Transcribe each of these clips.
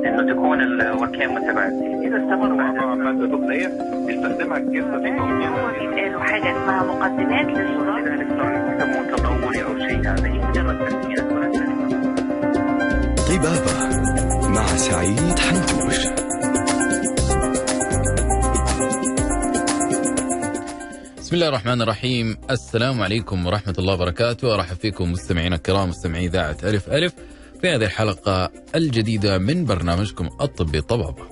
انه تكون الوركين متباعدين. اذا استمر ماده ضغطيه يستخدمها الجسم في توجيه حاجه اسمها مقدمات للصداع. لذلك يسموه تطوري او شيء، هذا هي مجرد تسميه وليس. طبابة مع سعيد حنتوش. بسم الله الرحمن الرحيم. السلام عليكم ورحمة الله وبركاته. أرحب فيكم مستمعينا الكرام مستمعي إذاعة ألف ألف في هذه الحلقة الجديدة من برنامجكم الطبي طبابة.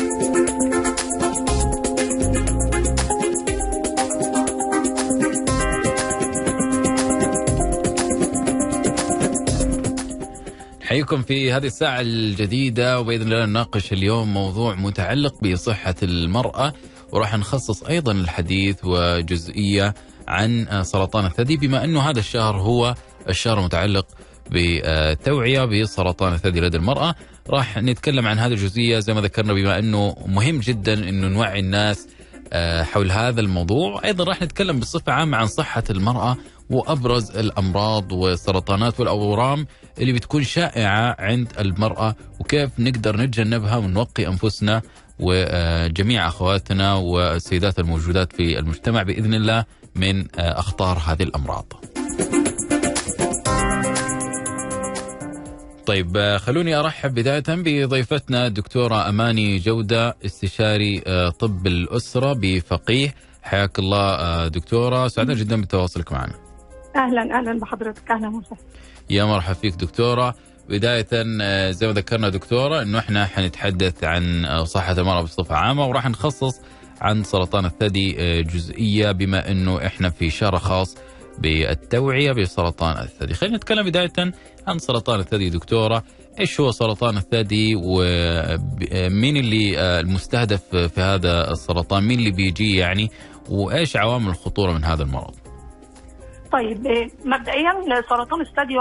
حيكم في هذه الساعة الجديدة، وبإذن الله نناقش اليوم موضوع متعلق بصحة المرأة، وراح نخصص أيضا الحديث وجزئية عن سرطان الثدي، بما أنه هذا الشهر هو الشهر المتعلق بالتوعية بسرطان الثدي لدى المرأة. راح نتكلم عن هذه الجزئية زي ما ذكرنا، بما أنه مهم جدا أنه نوعي الناس حول هذا الموضوع. أيضا راح نتكلم بصفة عامة عن صحة المرأة وأبرز الأمراض والسرطانات والأورام اللي بتكون شائعة عند المرأة، وكيف نقدر نتجنبها ونوقي أنفسنا وجميع أخواتنا والسيدات الموجودات في المجتمع بإذن الله من أخطار هذه الأمراض. طيب، خلوني أرحب بداية بضيفتنا الدكتورة أماني جودة، استشاري طب الأسرة بفقيه. حياك الله دكتورة، سعداء جدا بتواصلك معنا. أهلا بحضرتك، أهلا وسهلا. يا مرحبا فيك دكتورة. بداية زي ما ذكرنا دكتورة انه احنا حنتحدث عن صحة المرأة بصفة عامة، وراح نخصص عن سرطان الثدي جزئية بما انه احنا في شهر خاص بالتوعية بسرطان الثدي. خلينا نتكلم بداية عن سرطان الثدي دكتورة. ايش هو سرطان الثدي، ومين اللي المستهدف في هذا السرطان، مين اللي بيجي يعني، وايش عوامل الخطورة من هذا المرض؟ طيب، مبدئيا سرطان الثدي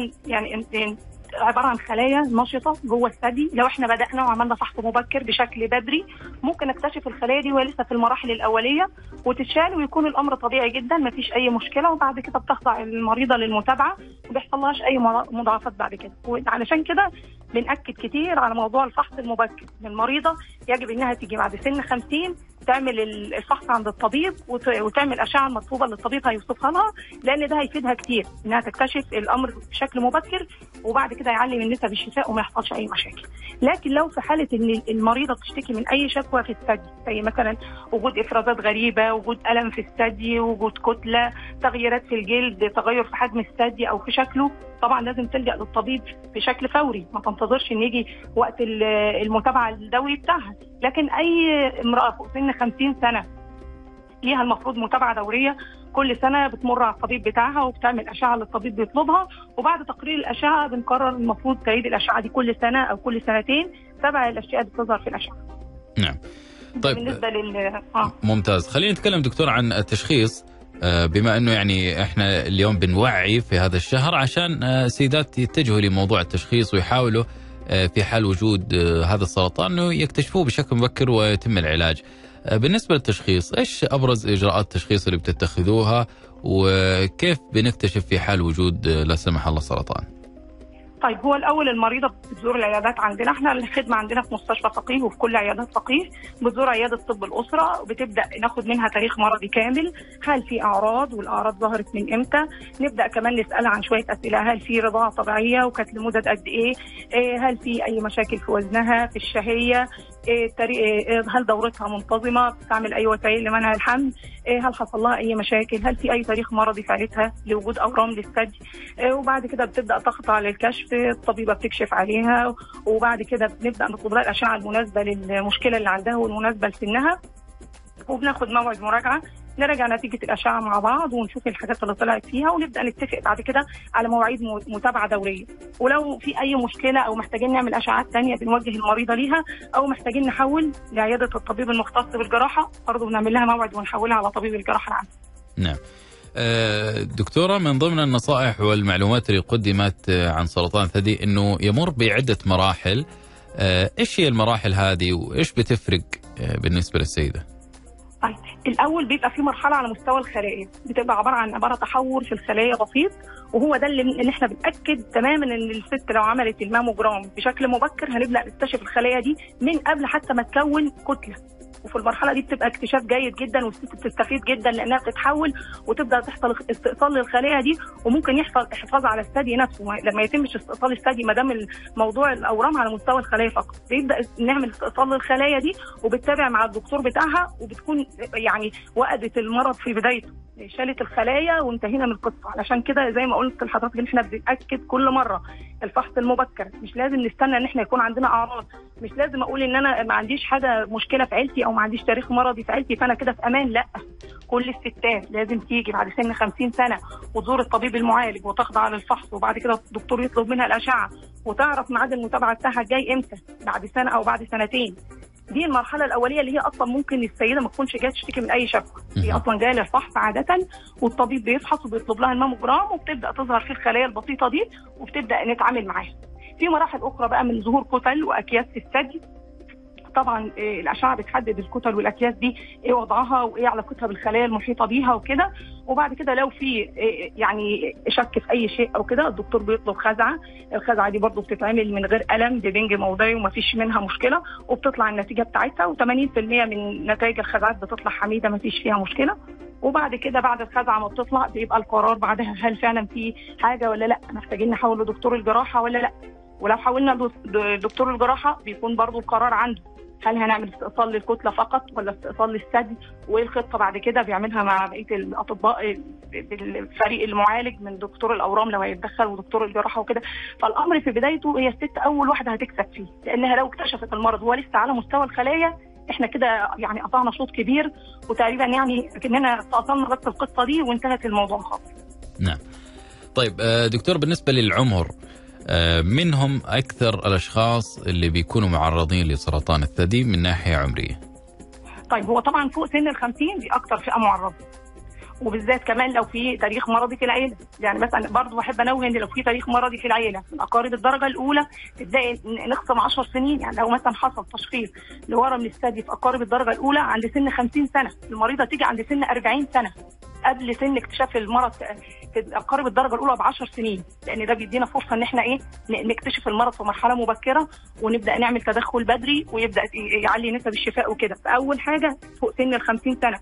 عبارة عن خلايا نشطة جوه الثدي. لو احنا بدأنا وعملنا فحص مبكر بشكل بدري ممكن نكتشف الخلايا دي وهي لسه في المراحل الأولية وتتشال، ويكون الأمر طبيعي جدا، مفيش أي مشكلة، وبعد كده بتخضع المريضة للمتابعة وبيحصلهاش أي مضاعفات بعد كده. وعلشان كده بنأكد كتير على موضوع الفحص المبكر. المريضة يجب انها تيجي بعد سن 50 تعمل الفحص عند الطبيب وتعمل أشعة المطلوبة اللي الطبيب هيوصفها لها، لأن ده هيفيدها كتير انها تكتشف الأمر بشكل مبكر، وبعد كده يعلي من نسب الشفاء وما يحصلش أي مشاكل. لكن لو في حالة ان المريضة بتشتكي من أي شكوى في الثدي، زي مثلا وجود إفرازات غريبة، وجود ألم في الثدي، وجود كتلة، تغييرات في الجلد، تغير في حجم الثدي أو في شكله، طبعا لازم تلجأ للطبيب بشكل فوري، ما تنتظرش ان يجي وقت المتابعة الدوري بتاعها. لكن أي امرأة فوق سن 50 سنة ليها المفروض متابعة دورية، كل سنة بتمر على الطبيب بتاعها وبتعمل أشعة اللي الطبيب بيطلبها، وبعد تقرير الأشعة بنقرر المفروض تعيد الأشعة دي كل سنة أو كل سنتين تبع الأشياء اللي بتظهر في الأشعة. نعم. طيب، بالنسبة ممتاز. خلينا نتكلم دكتور عن التشخيص، بما أنه يعني إحنا اليوم بنوعي في هذا الشهر عشان سيدات يتجهوا لموضوع التشخيص ويحاولوا في حال وجود هذا السرطان أنه يكتشفوه بشكل مبكر ويتم العلاج. بالنسبة للتشخيص، إيش أبرز إجراءات التشخيص اللي بتتخذوها، وكيف بنكتشف في حال وجود لا سمح الله سرطان؟ طيب، هو الأول المريضة بتزور العيادات عندنا، احنا الخدمة عندنا في مستشفى فقيه وفي كل عيادات فقيه، بتزور عيادة طب الأسرة وبتبدأ ناخد منها تاريخ مرضي كامل، هل في أعراض والأعراض ظهرت من إمتى، نبدأ كمان نسألها عن شوية أسئلة، هل في رضاعة طبيعية وكانت لمدة قد إيه، هل في أي مشاكل في وزنها، في الشهية، هل دورتها منتظمة، بتستعمل أي وسائل لمنع الحمل، هل حصل لها أي مشاكل، هل في أي تاريخ مرضي في عيلتها لوجود أورام للثدي. وبعد كده بتبدأ تخضع للكشف، الطبيبة بتكشف عليها، وبعد كده بنبدأ نطلب لها الأشعة المناسبة للمشكلة اللي عندها والمناسبة لسنها، وبناخد موعد مراجعة نراجع نتيجة الأشعة مع بعض ونشوف الحاجات اللي طلعت فيها، ونبدأ نتفق بعد كده على مواعيد متابعة دورية. ولو في أي مشكلة أو محتاجين نعمل أشعات تانية بنوجه المريضة ليها، أو محتاجين نحول لعيادة الطبيب المختص بالجراحة برضه بنعمل لها موعد ونحولها على طبيب الجراحة العام. نعم. دكتورة، من ضمن النصائح والمعلومات اللي قدمت عن سرطان الثدي أنه يمر بعدة مراحل، إيش هي المراحل هذه وإيش بتفرق بالنسبة للسيدة؟ طيب الاول بيبقى في مرحله على مستوى الخلايا، بتبقى عباره عن تحور في الخلايا بسيط، وهو ده اللي احنا بنأكد تماما ان الست لو عملت الماموجرام بشكل مبكر هنبدا نكتشف الخلايا دي من قبل حتى ما تكون كتله. وفي المرحله دي بتبقى اكتشاف جيد جدا، والست بتستفيد جدا لانها بتتحول وتبدا تحصل استئصال للخلايا دي، وممكن يحصل حفاظ على الثدي نفسه لما يتمش استئصال الثدي ما دام الموضوع الاورام على مستوى الخلايا فقط. بيبدا نعمل استئصال للخلايا دي وبتتابع مع الدكتور بتاعها، وبتكون يعني وقدت المرض في بدايته، شالت الخلايا وانتهينا من القصه. علشان كده زي ما قلت لحضرتك ان احنا بنأكد كل مره الفحص المبكر، مش لازم نستنى ان احنا يكون عندنا اعراض، مش لازم اقول ان انا ما عنديش حاجه مشكله في عيلتي او ما عنديش تاريخ مرضي في عيلتي فانا كده في امان. لا، كل الستات لازم تيجي بعد سن 50 سنه وتزور الطبيب المعالج وتخضع للفحص، وبعد كده الدكتور يطلب منها الاشعه وتعرف ميعاد المتابعه بتاعها جاي امتى، بعد سنه او بعد سنتين. دي المرحله الاوليه اللي هي اصلا ممكن السيده ما تكونش جايه تشتكي من اي شكوى، هي اصلا جايه للفحص عاده، والطبيب بيفحص وبيطلب لها الماموجرام وبتبدا تظهر فيه الخلايا البسيطه دي وبتبدا نتعامل معاها. في مراحل اخرى بقى من ظهور كتل واكياس في الثدي. طبعا الاشعه بتحدد الكتل والاكياس دي ايه وضعها وايه علاقتها بالخلايا المحيطه بيها وكده، وبعد كده لو في يعني شك في اي شيء او كده الدكتور بيطلب خزعه. الخزعه دي برضو بتتعمل من غير الم ببنج موضعي ومفيش منها مشكله، وبتطلع النتيجه بتاعتها، و80% من نتائج الخزعات بتطلع حميده مفيش فيها مشكله. وبعد كده بعد الخزعه ما بتطلع بيبقى القرار بعدها هل فعلا في حاجه ولا لا، محتاجين نحول لدكتور الجراحه ولا لا. ولو حولنا لدكتور الجراحه بيكون برضو القرار عنده، هل هنعمل استئصال للكتله فقط ولا استئصال للثدي، وايه الخطه بعد كده بيعملها مع بقيه الاطباء بالفريق المعالج من دكتور الاورام لو هيتدخل ودكتور الجراحه وكده. فالامر في بدايته هي الست اول واحده هتكسب فيه، لانها لو اكتشفت المرض وهو لسه على مستوى الخلايا احنا كده يعني قطعنا شوط كبير، وتقريبا يعني كاننا استأصلنا بس القصه دي وانتهت الموضوع خالص. نعم. طيب دكتور، بالنسبه للعمر، من هم أكثر الأشخاص اللي بيكونوا معرضين لسرطان الثدي من ناحية عمرية؟ طيب هو طبعا فوق سن ال50 دي أكثر فئة معرضة، وبالذات كمان لو في تاريخ مرضي في العيلة. يعني مثلا برضه بحب أنوه إن لو في تاريخ مرضي في العيلة من أقارب الدرجة الأولى تبدأ نخصم 10 سنين. يعني لو مثلا حصل تشخيص لورم للثدي في أقارب الدرجة الأولى عند سن 50 سنة، المريضة تيجي عند سن 40 سنة قبل سن اكتشاف المرض في اقارب الدرجه الاولى ب10 سنين، لان ده بيدينا فرصه ان احنا نكتشف المرض في مرحله مبكره ونبدا نعمل تدخل بدري ويبدا يعلي نسب الشفاء وكده. فاول حاجه فوق سن ال50 سنه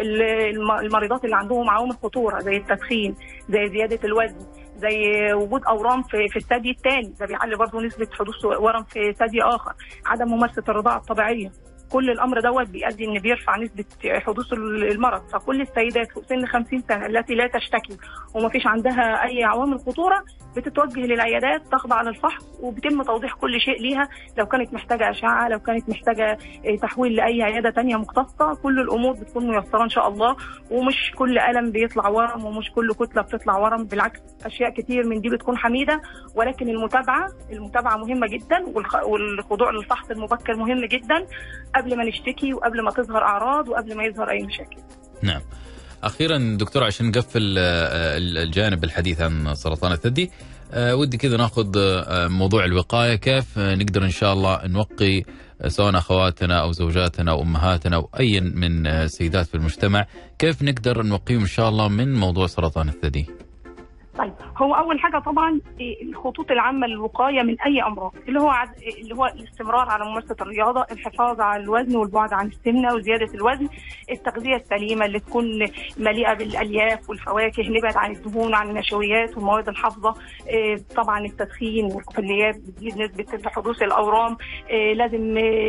المريضات اللي عندهم عوامل خطوره زي التدخين، زي زياده الوزن، زي وجود اورام في الثدي الثاني، ده بيعلي برضه نسبه حدوث ورم في ثدي اخر، عدم ممارسه الرضاعه الطبيعيه. كل الامر دوت بيؤدي ان بيرفع نسبه حدوث المرض. فكل السيدات فوق سن 50 سنه التي لا تشتكي وما فيش عندها اي عوامل خطوره بتتوجه للعيادات تخضع للفحص، وبيتم توضيح كل شيء ليها، لو كانت محتاجه اشعه، لو كانت محتاجه تحويل لاي عياده ثانيه مختصه، كل الامور بتكون ميسره ان شاء الله. ومش كل الم بيطلع ورم، ومش كل كتله بتطلع ورم، بالعكس اشياء كتير من دي بتكون حميده. ولكن المتابعه مهمه جدا، والخضوع للفحص المبكر مهم جدا قبل ما نشتكي وقبل ما تظهر اعراض وقبل ما يظهر اي مشاكل. نعم. اخيرا دكتور، عشان نقفل الجانب الحديث عن سرطان الثدي، ودي كذا ناخذ موضوع الوقايه، كيف نقدر ان شاء الله نوقي سواء اخواتنا او زوجاتنا او امهاتنا او اي من السيدات في المجتمع، كيف نقدر نوقيهم ان شاء الله من موضوع سرطان الثدي؟ طيب هو اول حاجه طبعا الخطوط العامه للوقايه من اي امراض اللي هو الاستمرار على ممارسه الرياضه، الحفاظ على الوزن والبعد عن السمنه وزياده الوزن، التغذيه السليمه اللي تكون مليئه بالالياف والفواكه، نبعد عن الدهون وعن النشويات والمواد الحافظه. طبعا التدخين والكحوليات بتزيد نسبه حدوث الاورام. لازم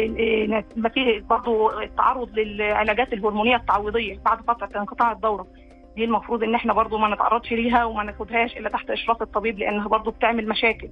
ما في برضه التعرض للعلاجات الهرمونيه التعويضيه بعد فتره انقطاع الدوره، دي المفروض ان احنا برضو ما نتعرضش ليها وما ناخدهاش الا تحت اشراف الطبيب، لانها برضو بتعمل مشاكل.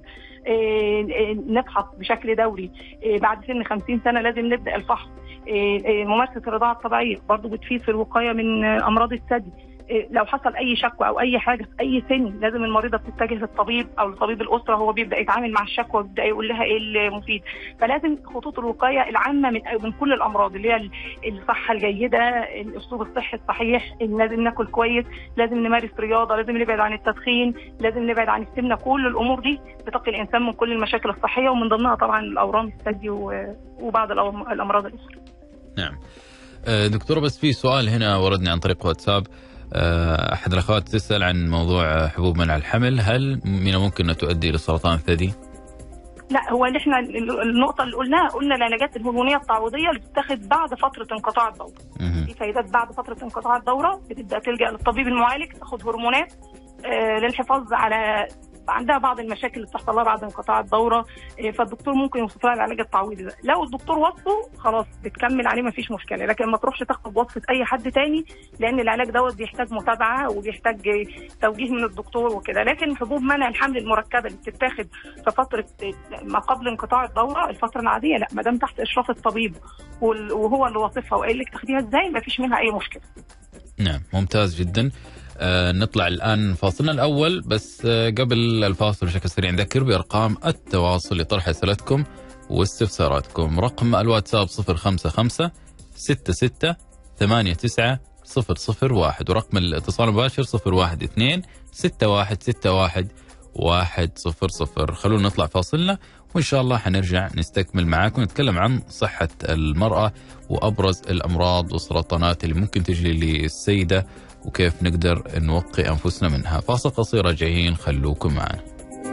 نفحص بشكل دوري. بعد سن 50 سنه لازم نبدا الفحص. ممارسه الرضاعه الطبيعيه برضو بتفيد في الوقايه من امراض الثدي. لو حصل اي شكوى او اي حاجه في اي سن لازم المريضه تتجه للطبيب او لطبيب الاسره، هو بيبدا يتعامل مع الشكوى ويبدا يقول لها ايه المفيد. فلازم خطوط الوقايه العامه من كل الامراض اللي هي الصحه الجيده، الاسلوب الصحي الصحيح، لازم ناكل كويس، لازم نمارس رياضه، لازم نبعد عن التدخين، لازم نبعد عن السمنه. كل الامور دي بتقي الانسان من كل المشاكل الصحيه، ومن ضمنها طبعا الاورام الثدي وبعض الامراض الاخرى. نعم. دكتورة بس في سؤال هنا وردني عن طريق واتساب. أحد الأخوات تسأل عن موضوع حبوب منع الحمل، هل من الممكن أن تؤدي لسرطان الثدي؟ لا، هو اللي احنا النقطه اللي قلنا العلاجات الهرمونيه التعويضيه اللي بتتاخد بعد فتره انقطاع الدوره. في سيدات بعد فتره انقطاع الدوره بتبدا تلجا للطبيب المعالج، تاخد هرمونات للحفاظ على عندها بعض المشاكل اللي بتحصل لها بعد انقطاع الدوره، فالدكتور ممكن يوصف لها العلاج التعويضي ده. لو الدكتور وصفه خلاص بتكمل عليه ما فيش مشكله، لكن ما تروحش تاخد وصفه اي حد تاني، لان العلاج دوت بيحتاج متابعه وبيحتاج توجيه من الدكتور وكده. لكن حبوب منع الحمل المركبه اللي بتتاخد في فتره ما قبل انقطاع الدوره، الفتره العاديه، لا، ما دام تحت اشراف الطبيب وهو اللي واصفها وقال لك تاخديها ازاي ما فيش منها اي مشكله. نعم، ممتاز جدا. نطلع الآن فاصلنا الأول، بس قبل الفاصل بشكل سريع نذكر بأرقام التواصل لطرح أسئلتكم واستفساراتكم. رقم الواتساب 055 66 89 001، ورقم الاتصال المباشر 012 6161 100. خلونا نطلع فاصلنا وإن شاء الله حنرجع نستكمل معاكم نتكلم عن صحة المرأة وأبرز الأمراض والسرطانات اللي ممكن تجي للسيدة وكيف نقدر نوقي أنفسنا منها. فاصل قصيرة جايين، خلوكم معنا.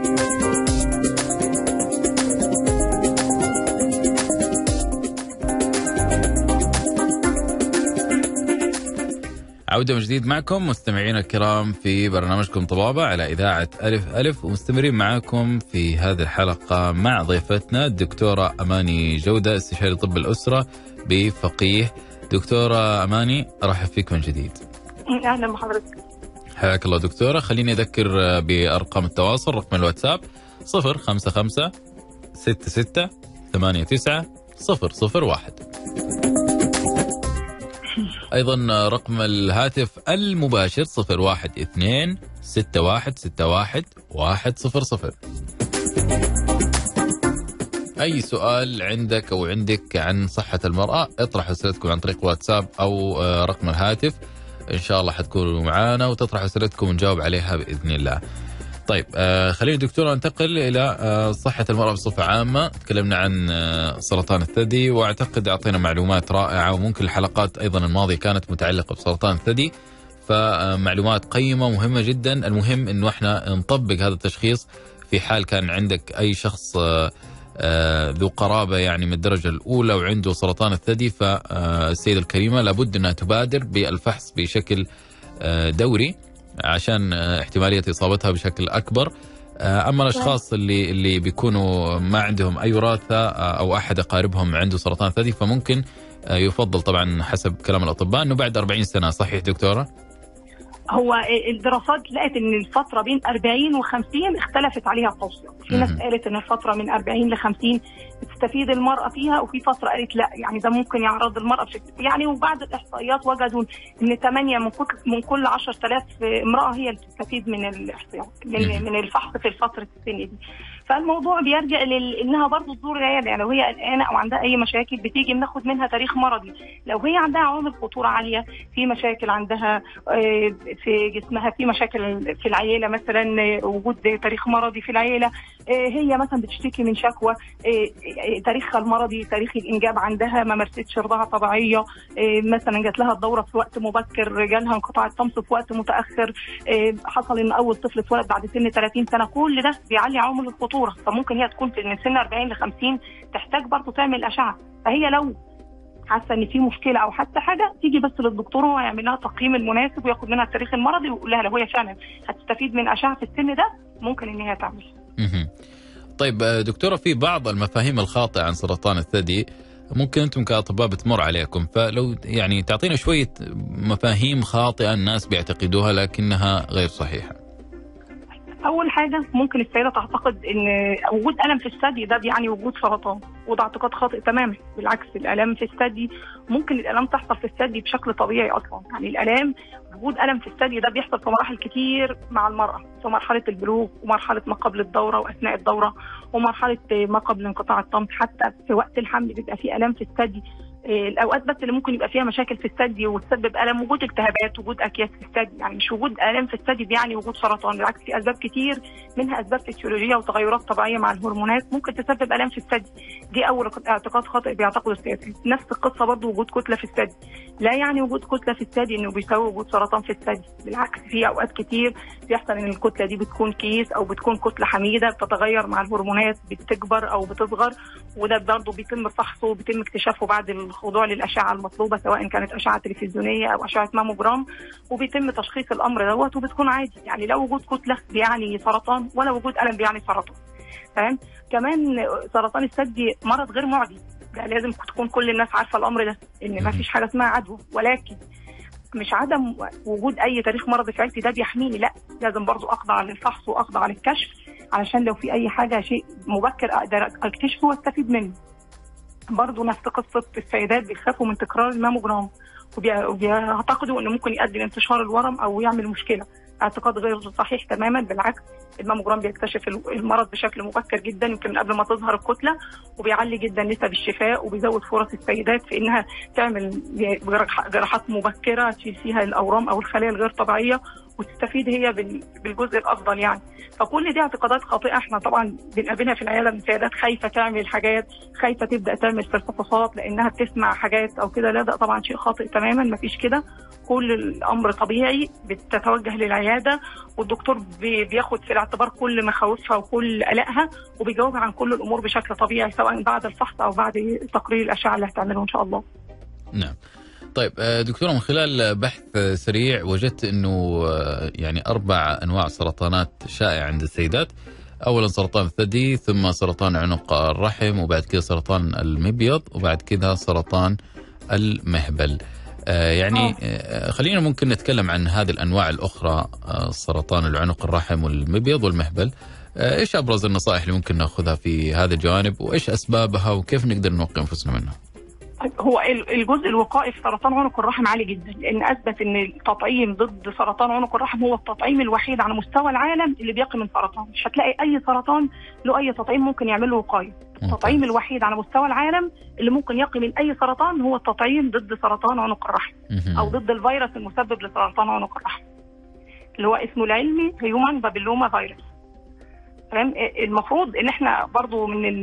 عودة من جديد معكم مستمعينا الكرام في برنامجكم طبابة على إذاعة ألف ألف، ومستمرين معكم في هذه الحلقة مع ضيفتنا الدكتورة أماني جودة، استشاري طب الأسرة بفقيه. دكتورة أماني، أرحب فيك من جديد. اهلا بحضرتك. حياك الله دكتورة. خليني أذكر بأرقام التواصل. رقم الواتساب 055 66 89 001. أيضا رقم الهاتف المباشر 012 6161 100. أي سؤال عندك أو عندك عن صحة المرأة اطرح أسئلتكم عن طريق الواتساب أو رقم الهاتف، إن شاء الله حتكونوا معانا وتطرح أسئلتكم ونجاوب عليها بإذن الله. طيب خلينا دكتورة ننتقل إلى صحة المرأة بصفة عامة. تكلمنا عن سرطان الثدي، وأعتقد أعطينا معلومات رائعة، وممكن الحلقات أيضا الماضية كانت متعلقة بسرطان الثدي، فمعلومات قيمة ومهمة جدا. المهم إنه إحنا نطبق هذا التشخيص في حال كان عندك أي شخص ذو قرابة يعني من الدرجة الأولى وعنده سرطان الثدي، فالسيدة الكريمة لابد أنها تبادر بالفحص بشكل دوري عشان احتمالية إصابتها بشكل أكبر. أما الأشخاص اللي بيكونوا ما عندهم أي وراثة أو أحد أقاربهم عنده سرطان ثدي، فممكن يفضل طبعا حسب كلام الأطباء أنه بعد 40 سنة. صحيح دكتورة؟ هو الدراسات لقت ان الفتره بين 40 و50 اختلفت عليها التوصيات. في ناس قالت ان الفتره من 40 ل 50 بتستفيد المراه فيها، وفي فتره قالت لا، يعني ده ممكن يعرض المراه بشكل يعني. وبعد الاحصائيات وجدوا ان 8 من كل 10,000 امراه هي اللي بتستفيد من الاحصائيات من الفحص في فتره السن دي. فالموضوع بيرجع انها برضه تزور العياده، يعني لو هي قلقانه او عندها اي مشاكل بتيجي بناخد منها تاريخ مرضي. لو هي عندها عوامل خطوره عاليه، في مشاكل عندها في جسمها، في مشاكل في العيله مثلا، وجود تاريخ مرضي في العيله، هي مثلا بتشتكي من شكوى، تاريخها المرضي، تاريخ الانجاب عندها ما مارستش رضاعه طبيعيه، مثلا جات لها الدوره في وقت مبكر، جالها انقطاع الطمس في وقت متاخر، حصل ان اول طفل اتولد بعد سن 30 سنه، كل ده بيعلي عوامل الخطوره. فممكن هي تكون من سن 40 ل 50 تحتاج برضه تعمل اشعه. فهي لو حاسه ان في مشكله او حتى حاجه تيجي بس للدكتور وهو يعمل لها التقييم المناسب وياخد منها التاريخ المرضي ويقول لها لو هي فعلا هتستفيد من اشعه في السن ده ممكن ان هي تعمل. طيب دكتوره، في بعض المفاهيم الخاطئه عن سرطان الثدي ممكن انتم كاطباء بتمر عليكم، فلو يعني تعطينا شويه مفاهيم خاطئه الناس بيعتقدوها لكنها غير صحيحه. اول حاجه ممكن السيده تعتقد ان وجود الم في الثدي ده بيعني وجود سرطان، وده اعتقاد خاطئ تماما. بالعكس، الالام في الثدي ممكن الالام تحصل في الثدي بشكل طبيعي اصلا. يعني الالام، وجود الم في الثدي ده بيحصل في مراحل كتير مع المراه، في مرحله البلوغ ومرحله ما قبل الدوره واثناء الدوره ومرحله ما قبل انقطاع الطمس، حتى في وقت الحمل بيبقى في الام في الثدي الاوقات بس اللي ممكن يبقى فيها مشاكل في الثدي وتسبب الم، وجود التهابات، وجود اكياس في الثدي. يعني مش وجود الام في الثدي يعني وجود سرطان، بالعكس في اسباب كتير منها اسباب فسيولوجيه وتغيرات طبيعيه مع الهرمونات ممكن تسبب الام في الثدي. دي اول اعتقاد خاطئ بيعتقده السياسي. نفس القصه برضو وجود كتله في الثدي، لا يعني وجود كتله في الثدي انه بيساوي وجود سرطان في الثدي. بالعكس في اوقات كتير بيحصل ان الكتله دي بتكون كيس او بتكون كتله حميده بتتغير مع الهرمونات، بتكبر او بتصغر، وده برضه بيتم فحصه وبيتم اكتشافه بعد الخضوع للاشعه المطلوبه سواء كانت اشعه تلفزيونيه او اشعه ماموجرام، وبيتم تشخيص الامر دوت وبتكون عادي. يعني لا وجود كتله بيعني سرطان ولا وجود الم بيعني سرطان. تمام. كمان سرطان الثدي مرض غير معدي، ده لازم تكون كل الناس عارفه الامر ده، ان ما فيش حاجه اسمها عدوى، ولكن مش عدم وجود اي تاريخ مرض في عيلتي ده بيحميني، لا لازم برضو اخضع للفحص واخضع للكشف علشان لو في اي حاجه شيء مبكر اقدر اكتشفه واستفيد منه. برضو نفس قصه السيدات بيخافوا من تكرار الماموجرام وبيعتقدوا انه ممكن يؤدي لانتشار الورم او يعمل مشكله. اعتقاد غير صحيح تماما، بالعكس الماموجرام بيكتشف المرض بشكل مبكر جدا يمكن من قبل ما تظهر الكتله، وبيعلي جدا نسب الشفاء وبيزود فرص السيدات في انها تعمل جراحات مبكره تشيل فيها الاورام او الخلايا الغير طبيعيه وتستفيد هي بالجزء الافضل يعني. فكل دي اعتقادات خاطئه احنا طبعا بنقابلها في العياده من سيدات خايفه تعمل حاجات، خايفه تبدا تعمل فحوصات لانها بتسمع حاجات او كده. لا ده طبعا شيء خاطئ تماما، مفيش كده. كل الامر طبيعي، بتتوجه للعياده والدكتور بياخد في الاعتبار كل مخاوفها وكل قلقها وبيجاوب عن كل الامور بشكل طبيعي سواء بعد الفحص او بعد تقرير الاشعه اللي هتعمله ان شاء الله. نعم. طيب دكتورة، من خلال بحث سريع وجدت انه يعني 4 انواع سرطانات شائعة عند السيدات. اولا سرطان الثدي، ثم سرطان عنق الرحم، وبعد كده سرطان المبيض، وبعد كده سرطان المهبل. يعني خلينا ممكن نتكلم عن هذه الانواع الاخرى، سرطان العنق الرحم والمبيض والمهبل. ايش ابرز النصائح اللي ممكن ناخذها في هذه الجوانب، وايش اسبابها، وكيف نقدر نوقي انفسنا منها؟ هو الجزء الوقائي في سرطان عنق الرحم عالي جدا، لان اثبت ان التطعيم ضد سرطان عنق الرحم هو التطعيم الوحيد على مستوى العالم اللي بيقي من سرطان. مش هتلاقي اي سرطان له اي تطعيم ممكن يعمل له وقايه. التطعيم الوحيد على مستوى العالم اللي ممكن يقي من اي سرطان هو التطعيم ضد سرطان عنق الرحم او ضد الفيروس المسبب لسرطان عنق الرحم اللي هو اسمه العلمي هيومن بابيلوما فيروس. تمام. المفروض ان احنا برضو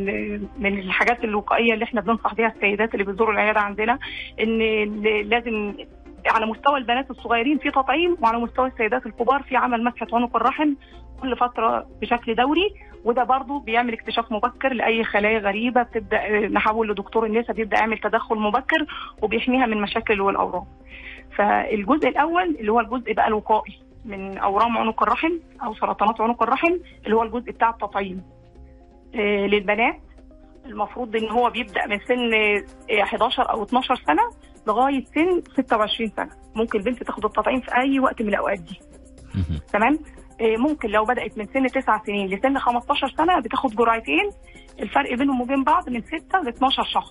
من الحاجات الوقائيه اللي احنا بننصح بيها السيدات اللي بيزوروا العياده عندنا ان لازم على مستوى البنات الصغيرين في تطعيم، وعلى مستوى السيدات الكبار في عمل مسحه عنق الرحم كل فتره بشكل دوري، وده برضو بيعمل اكتشاف مبكر لاي خلايا غريبه، بتبدا نحول لدكتور النساء بيبدا يعمل تدخل مبكر وبيحميها من مشاكل والاورام. فالجزء الاول اللي هو الجزء بقى الوقائي من اورام عنق الرحم او سرطانات عنق الرحم اللي هو الجزء بتاع التطعيم. للبنات المفروض ان هو بيبدا من سن 11 او 12 سنه لغايه سن 26 سنه. ممكن البنت تاخد التطعيم في اي وقت من الاوقات دي. تمام. ممكن لو بدات من سن 9 سنين لسن 15 سنه بتاخد جرعتين، الفرق بينهم وبين بعض من 6 ل 12 شهر.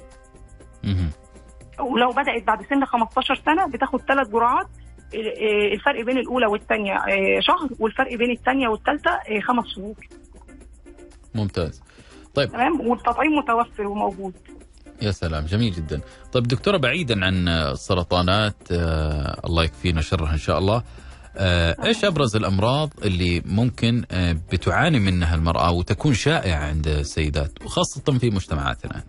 ولو بدات بعد سن 15 سنه بتاخد 3 جرعات، الفرق بين الاولى والثانيه شهر، والفرق بين الثانيه والثالثه 5 شهور. ممتاز. طيب تمام. والتطعيم متوفر وموجود. يا سلام، جميل جدا. طيب دكتوره، بعيدا عن السرطانات الله يكفينا شرها ان شاء الله، ايش ابرز الامراض اللي ممكن بتعاني منها المراه وتكون شائعه عند السيدات وخاصه في مجتمعاتنا؟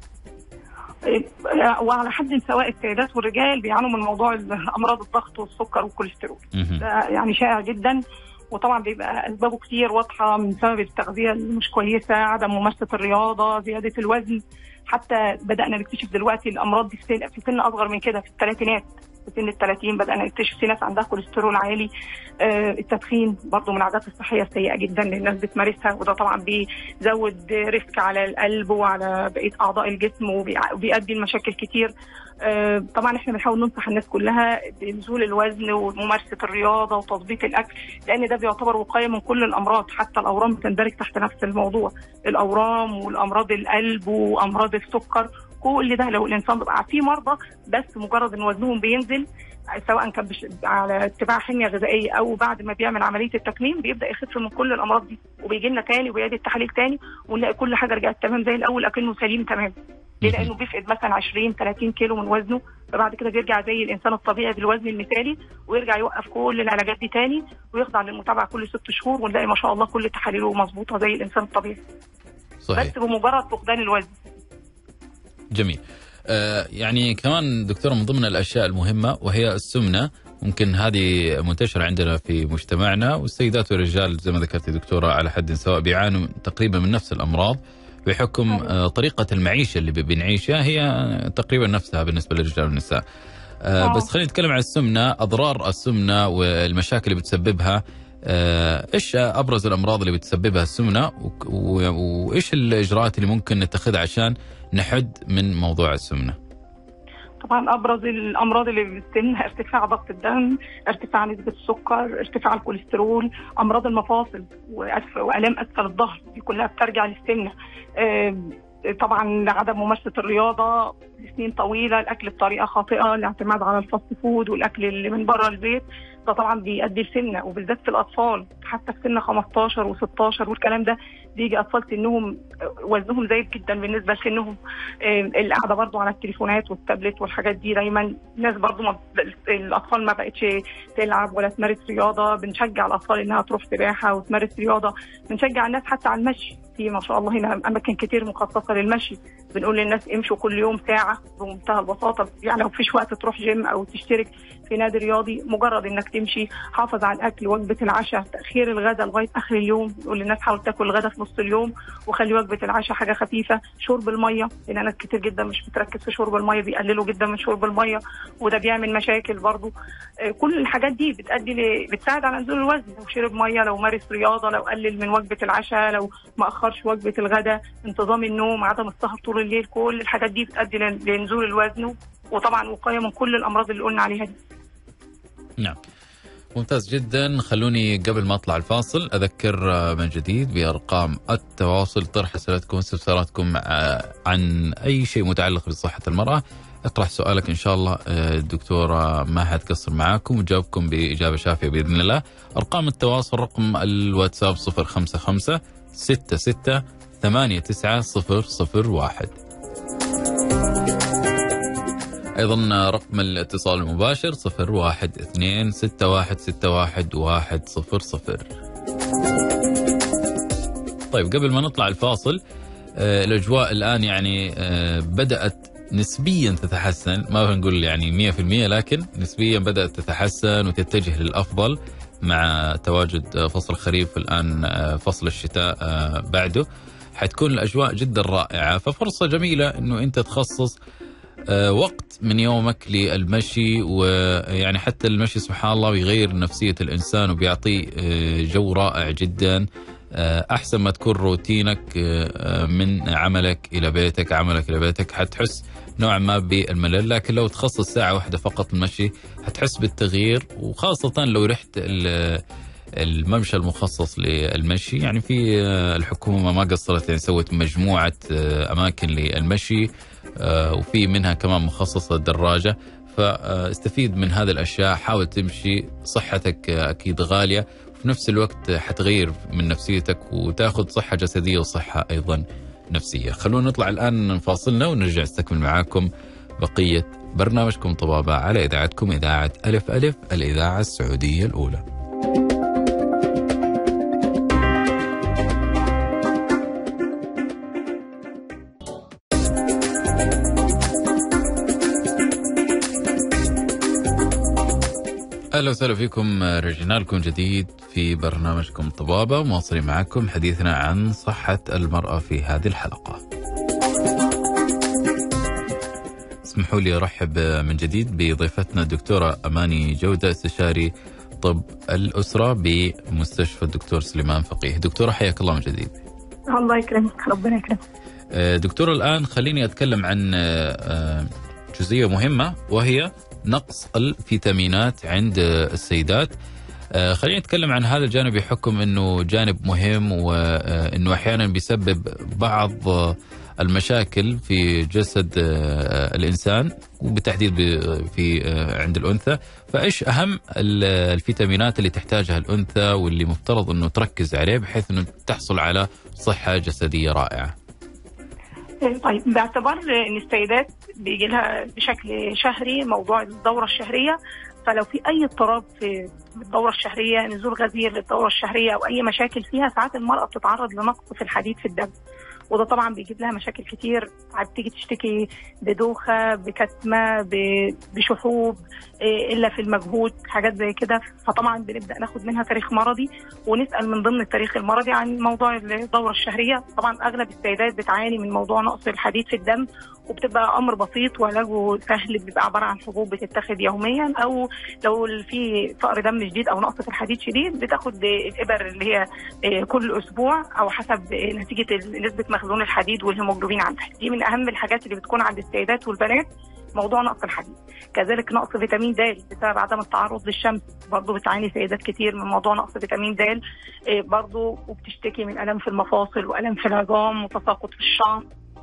وعلى حد سواء السيدات والرجال بيعانوا من موضوع امراض الضغط والسكر والكوليسترول. ده يعني شائع جدا، وطبعا بيبقى اسبابه كتير واضحه من سبب التغذيه المش كويسه، عدم ممارسه الرياضه، زياده الوزن. حتى بدانا نكتشف دلوقتي الامراض دي في سن اصغر من كده، في الثلاثينات، في سن ال30 بدانا نكتشف في ناس عندها كوليسترول عالي. التدخين برضه من العادات الصحيه السيئه جدا اللي الناس بتمارسها، وده طبعا بيزود ريسك على القلب وعلى بقيه اعضاء الجسم وبيؤدي لمشاكل كتير. طبعا احنا بنحاول ننصح الناس كلها بنزول الوزن وممارسه الرياضه وتظبيط الاكل، لان ده بيعتبر وقايه من كل الامراض. حتى الاورام بتندرج تحت نفس الموضوع، الاورام والامراض القلب وامراض السكر كل ده لو الانسان بقى في مرضى بس مجرد ان وزنهم بينزل سواء كان على اتباع حميه غذائيه او بعد ما بيعمل عمليه التكميم بيبدا يخف من كل الامراض دي، وبيجي لنا تاني وبيعيد التحاليل تاني ونلاقي كل حاجه رجعت تمام زي الاول اكنه سليم تمام. ليه؟ لانه بيفقد مثلا 20-30 كيلو من وزنه، فبعد كده بيرجع زي الانسان الطبيعي بالوزن المثالي ويرجع يوقف كل العلاجات دي تاني ويخضع للمتابعه كل 6 شهور ونلاقي ما شاء الله كل تحاليله مظبوطه زي الانسان الطبيعي. صحيح. بس بمجرد فقدان الوزن. جميل. يعني كمان دكتورة من ضمن الأشياء المهمة وهي السمنة، ممكن هذه منتشرة عندنا في مجتمعنا، والسيدات والرجال زي ما ذكرتي دكتورة على حد سواء بيعانوا تقريبا من نفس الأمراض بحكم طريقة المعيشة اللي بنعيشها هي تقريبا نفسها بالنسبة للرجال والنساء. بس خلينا نتكلم عن السمنة، أضرار السمنة والمشاكل اللي بتسببها. إيش أبرز الأمراض اللي بتسببها السمنة وإيش الإجراءات اللي ممكن نتخذها عشان نحد من موضوع السمنة؟ طبعا ابرز الامراض اللي بتتم ارتفاع ضغط الدم، ارتفاع نسبه السكر، ارتفاع الكوليسترول، امراض المفاصل والام اسفل الظهر، دي كلها بترجع للسمنه. طبعا عدم ممارسه الرياضه لسنين طويله، الاكل بطريقه خاطئه، الاعتماد على الفاست فود والاكل اللي من بره البيت، ده طبعا بيؤدي لسمنه، وبالذات في الاطفال حتى في سن 15 و16 والكلام ده بيجي اطفال سنهم وزنهم زايد جدا بالنسبه لسنهم. القعده برضو على التليفونات والتابلت والحاجات دي دايما، الناس برضو الاطفال ما بقتش تلعب ولا تمارس رياضه. بنشجع الاطفال انها تروح سباحه وتمارس رياضه، بنشجع الناس حتى على المشي، في ما شاء الله هنا اماكن كتير مخصصه للمشي، بنقول للناس امشوا كل يوم ساعه بمنتهى البساطه، يعني لو فيش وقت تروح جيم او تشترك في نادي رياضي، مجرد انك تمشي. حافظ على الاكل، وجبه العشاء، تاخير الغداء لغايه اخر اليوم، نقول للناس حاول تاكل الغداء في نص اليوم وخلي وجبه العشاء حاجه خفيفه. شرب الميه، لان ناس كتير جدا مش بتركز في شرب الميه، بيقللوا جدا من شرب الميه وده بيعمل مشاكل برضو. كل الحاجات دي بتساعد على نزول الوزن، لو شرب ميه، لو مارس رياضه، لو قلل من وجبه العشاء، لو ما اخرش وجبه الغداء، انتظام النوم، عدم السهر طول الليل، كل الحاجات دي بتؤدي لنزول الوزن، وطبعا وقايه من كل الامراض اللي قلنا عليها دي. نعم، ممتاز جدا. خلوني قبل ما اطلع الفاصل اذكر من جديد بارقام التواصل، طرح اسئلتكم واستفساراتكم عن اي شيء متعلق بصحه المراه. اطرح سؤالك ان شاء الله الدكتوره ما حتقصر معاكم وتجاوبكم باجابه شافيه باذن الله. ارقام التواصل، رقم الواتساب 055 66 89 001. أيضا رقم الاتصال المباشر 012 6161 100. طيب قبل ما نطلع الفاصل، الأجواء الآن يعني بدأت نسبيا تتحسن، ما بنقول يعني 100%، لكن نسبيا بدأت تتحسن وتتجه للأفضل مع تواجد فصل الخريف، الآن فصل الشتاء بعده حتكون الأجواء جدا رائعة. ففرصة جميلة أنه أنت تخصص وقت من يومك للمشي، ويعني حتى المشي سبحان الله بيغير نفسية الإنسان وبيعطيه جو رائع جدا، أحسن ما تكون روتينك من عملك إلى بيتك، عملك إلى بيتك، حتحس نوعا ما بالملل. لكن لو تخصص ساعة واحدة فقط المشي حتحس بالتغيير، وخاصة لو رحت الممشى المخصص للمشي. يعني في الحكومة ما قصرت، يعني سوت مجموعة أماكن للمشي، وفي منها كمان مخصصة للدراجة، فاستفيد من هذه الأشياء. حاول تمشي، صحتك أكيد غالية، وفي نفس الوقت حتغير من نفسيتك وتاخذ صحة جسدية وصحة أيضا نفسية. خلونا نطلع الآن فاصلنا ونرجع نستكمل معاكم بقية برنامجكم طبابة على إذاعتكم، إذاعة ألف ألف، الإذاعة السعودية الأولى. أهلا وسهلا فيكم، رجعنا لكم جديد في برنامجكم طبابة، مواصلين معكم حديثنا عن صحة المرأة في هذه الحلقة. اسمحوا لي أرحب من جديد بضيفتنا الدكتورة أماني جودة، استشاري طب الأسرة بمستشفى الدكتور سليمان فقيه. دكتورة حياك الله من جديد. الله يكرمك، ربنا يكرمك. دكتورة الآن خليني أتكلم عن جزئية مهمة، وهي نقص الفيتامينات عند السيدات. خلينا نتكلم عن هذا الجانب بحكم أنه جانب مهم، وأنه أحيانا بيسبب بعض المشاكل في جسد الإنسان وبالتحديد في عند الأنثى، فإيش أهم الفيتامينات اللي تحتاجها الأنثى واللي مفترض أنه تركز عليه بحيث أنه تحصل على صحة جسدية رائعة؟ طيب، باعتبار ان السيدات بيجي لها بشكل شهري موضوع الدورة الشهرية، فلو في اي اضطراب في الدورة الشهرية، نزول غزير للدورة الشهرية او اي مشاكل فيها، ساعات المرأة بتتعرض لنقص في الحديد في الدم، وده طبعا بيجيب لها مشاكل كتير. تيجي تشتكي بدوخة، بكتمة، بشحوب، إلا في المجهود، حاجات زي كده. فطبعا بنبدأ ناخد منها تاريخ مرضي ونسأل من ضمن التاريخ المرضي عن موضوع الدورة الشهرية. طبعا أغلب السيدات بتعاني من موضوع نقص الحديد في الدم، وبتبقى أمر بسيط وعلاجه سهل، بيبقى عبارة عن حبوب بتتاخد يوميا، أو لو في فقر دم شديد أو نقص في الحديد شديد بتاخد الإبر اللي هي كل أسبوع، أو حسب نتيجة نسبة مخزون الحديد والهيموجلوبين عندها. دي من أهم الحاجات اللي بتكون عند السيدات والبنات، موضوع نقص الحديد. كذلك نقص فيتامين د بسبب عدم التعرض للشمس، برضه بتعاني سيدات كتير من موضوع نقص فيتامين د برضه، وبتشتكي من ألم في المفاصل وألم في العظام وتساقط في الشعر.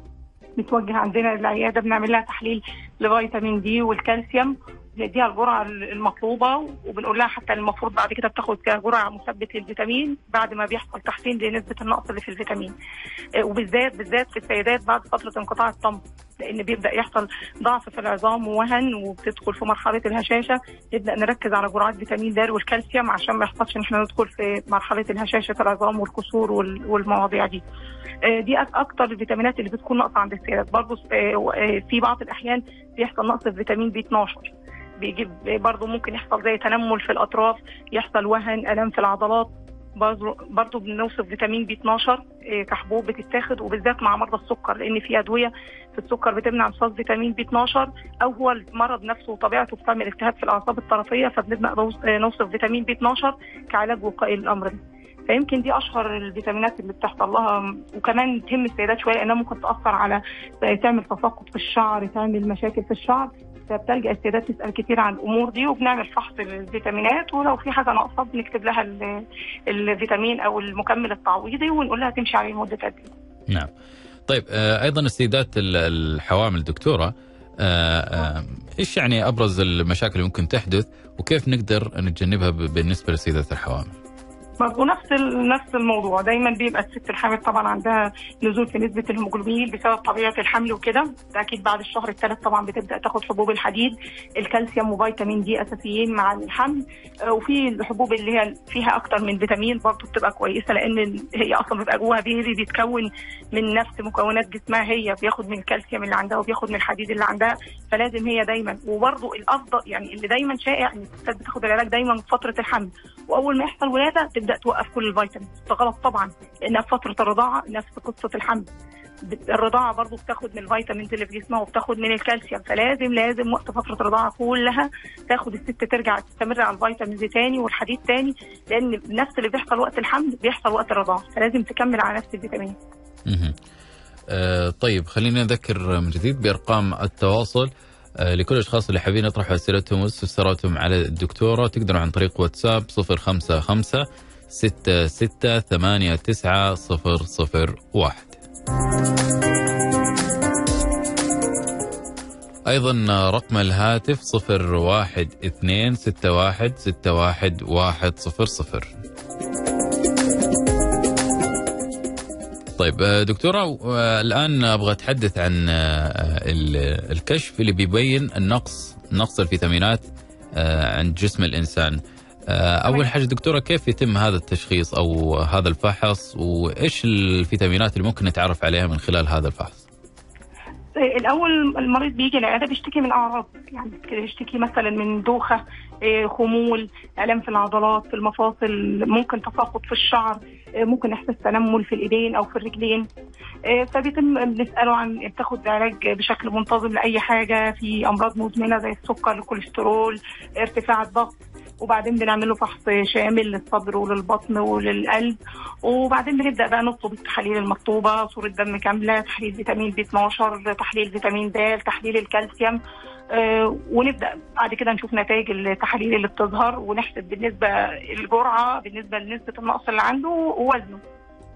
بتوجه عندنا العيادة، بنعمل لها تحليل لفيتامين دي والكالسيوم، بنديها الجرعة المطلوبة، وبنقول لها حتى المفروض بعد كده بتاخد جرعة مثبت للفيتامين بعد ما بيحصل تحسين لنسبة النقص اللي في الفيتامين. وبالذات في السيدات بعد فترة انقطاع الطمث، لأن بيبدأ يحصل ضعف في العظام ووهن وبتدخل في مرحلة الهشاشة. نبدأ نركز على جرعات فيتامين د والكالسيوم عشان ما يحصلش إن احنا ندخل في مرحلة الهشاشة العظام والكسور والمواضيع دي. دي أكتر الفيتامينات اللي بتكون ناقصة عند السيدات. برضه في بعض الأحيان بيحصل نقص في فيتامين بي 12، بيجيب برضه ممكن يحصل زي تنمل في الأطراف، يحصل وهن، ألم في العضلات. برضه بنوصف فيتامين بي 12 كحبوب بتتاخد، وبالذات مع مرضى السكر، لأن في أدوية في السكر بتمنع امتصاص فيتامين بي 12، أو هو المرض نفسه وطبيعته بتعمل التهاب في الأعصاب الطرفية، فبنبدأ نوصف فيتامين بي 12 كعلاج وقائي للأمر ده. فيمكن دي أشهر الفيتامينات اللي بتحصل لها، وكمان تهم السيدات شوية لأنها ممكن تأثر على تعمل تساقط في الشعر، تعمل مشاكل في الشعر. فبتلجأ السيدات تسأل كتير عن الأمور دي، وبنعمل فحص للفيتامينات، ولو في حاجة ناقصة بنكتب لها الفيتامين أو المكمل التعويضي ونقول لها تمشي عليه لمدة قد إيه. نعم. طيب، أيضا السيدات الحوامل دكتورة، إيش يعني أبرز المشاكل اللي ممكن تحدث وكيف نقدر نتجنبها بالنسبة للسيدات الحوامل؟ برضه نفس الموضوع. دايما بيبقى الست الحامل طبعا عندها نزول في نسبه الهيموجلوبين بسبب طبيعه الحمل وكده. ده اكيد بعد الشهر الثالث طبعا بتبدا تاخد حبوب الحديد، الكالسيوم وفيتامين دي اساسيين مع الحمل. وفي الحبوب اللي هي فيها اكتر من فيتامين برضه بتبقى كويسه، لان هي اصلا بيبقى جواها بيتكون من نفس مكونات جسمها، هي بياخد من الكالسيوم اللي عندها وبياخد من الحديد اللي عندها. فلازم هي دايما، وبرضه الافضل يعني اللي دايما شائع ان الستات بتاخد العلاج دايما في فتره الحمل، واول ما يحصل ولاده تبدا توقف كل الفيتامين. ده غلط طبعا، لانها في فتره الرضاعه نفس قصه الحمل. الرضاعه برضو بتاخد من الفيتامين اللي في جسمها وبتاخد من الكالسيوم، فلازم وقت فتره الرضاعه كلها تاخد الست ترجع تستمر على الفيتامينز تاني والحديد تاني، لان نفس اللي بيحصل وقت الحمل بيحصل وقت الرضاعه، فلازم تكمل على نفس الفيتامين. طيب، خلينا نذكر من جديد بارقام التواصل لكل الاشخاص اللي حابين يطرحوا اسئلتهم واستفساراتهم على الدكتوره. تقدروا عن طريق واتساب 055 66 89 001. أيضا رقم الهاتف 012 61 61 100. طيب دكتورة، الآن أبغى أتحدث عن الكشف اللي بيبين نقص الفيتامينات عند جسم الإنسان. أول حاجة دكتورة، كيف يتم هذا التشخيص أو هذا الفحص، وإيش الفيتامينات اللي ممكن نتعرف عليها من خلال هذا الفحص؟ الأول المريض بيجي العيادة بيشتكي من أعراض، يعني بيشتكي مثلا من دوخة، خمول، ألم في العضلات، في المفاصل، ممكن تساقط في الشعر، ممكن إحساس تنمل في الإيدين أو في الرجلين. فبيتم نسأله عن بتاخد علاج بشكل منتظم لأي حاجة، في أمراض مزمنة زي السكر، الكوليسترول، ارتفاع الضغط. وبعدين بنعمل له فحص شامل للصدر وللبطن وللقلب، وبعدين بنبدأ بقى نطلب التحاليل المطلوبة، صورة دم كاملة، تحليل فيتامين بي 12، تحليل فيتامين د، تحليل الكالسيوم. ونبدأ بعد كده نشوف نتائج التحاليل اللي بتظهر، ونحسب بالنسبة الجرعة بالنسبة لنسبة النقص اللي عنده ووزنه.